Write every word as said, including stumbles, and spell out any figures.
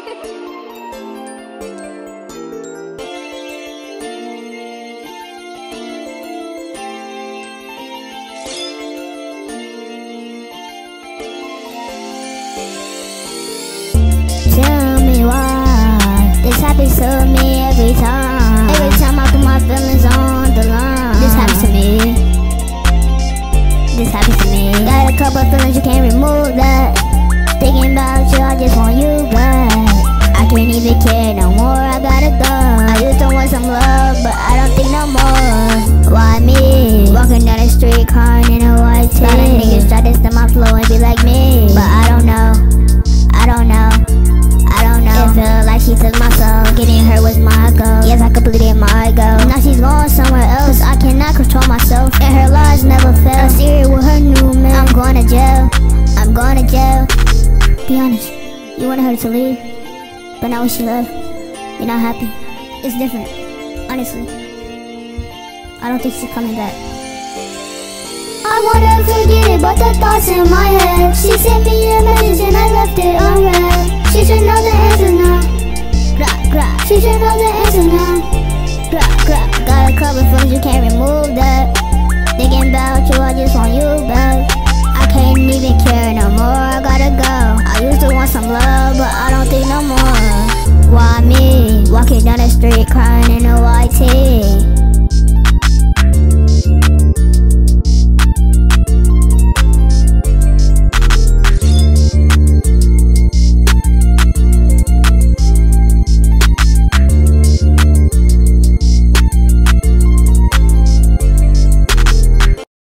Tell me why this happens to me every time. Every time I put my feelings on the line. This happens to me. This happens to me. Got a couple feelings, you can't remove that. Thinking about you, I just want you back. I can't even care no more, I gotta go. I used to want some love, but I don't think no more. Why me? Walking down the street, crying in a white tee. Lot of niggas try to steal my flow and be like me, but I don't know, I don't know, I don't know. It felt like she took my soul, getting her was my goal. Yes, I completed my goal. Now she's going somewhere else, I cannot control myself, and her lies never fail. I'm serious with her new man. I'm going to jail, I'm going to jail. Be honest, you wanted her to leave, but now when she left, you're not happy. It's different, honestly. I don't think she's coming back. I wanna forget it, but the thoughts in my head. She sent me a message and I left it unread. She should know the answer now. Gra, gra. She should know the answer now. Gra, gra. Got a couple feelings, you can't remove that.